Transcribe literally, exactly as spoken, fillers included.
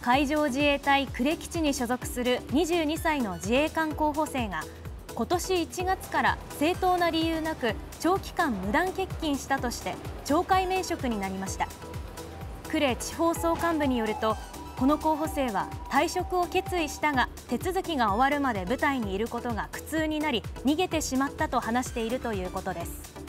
海上自衛隊呉基地に所属するにじゅうにさいの自衛官候補生が今年いちがつから正当な理由なく長期間無断欠勤したとして懲戒免職になりました。呉地方総監部によると、この候補生は退職を決意したが手続きが終わるまで部隊にいることが苦痛になり逃げてしまったと話しているということです。